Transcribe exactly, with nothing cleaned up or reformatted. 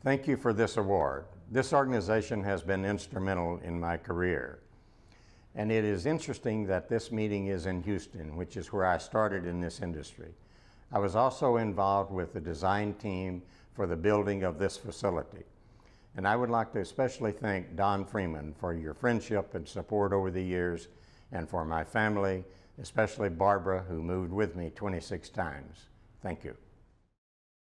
Thank you for this award. This organization has been instrumental in my career. And it is interesting that this meeting is in Houston, which is where I started in this industry. I was also involved with the design team for the building of this facility. And I would like to especially thank Don Freeman for your friendship and support over the years, and for my family, especially Barbara, who moved with me twenty-six times. Thank you.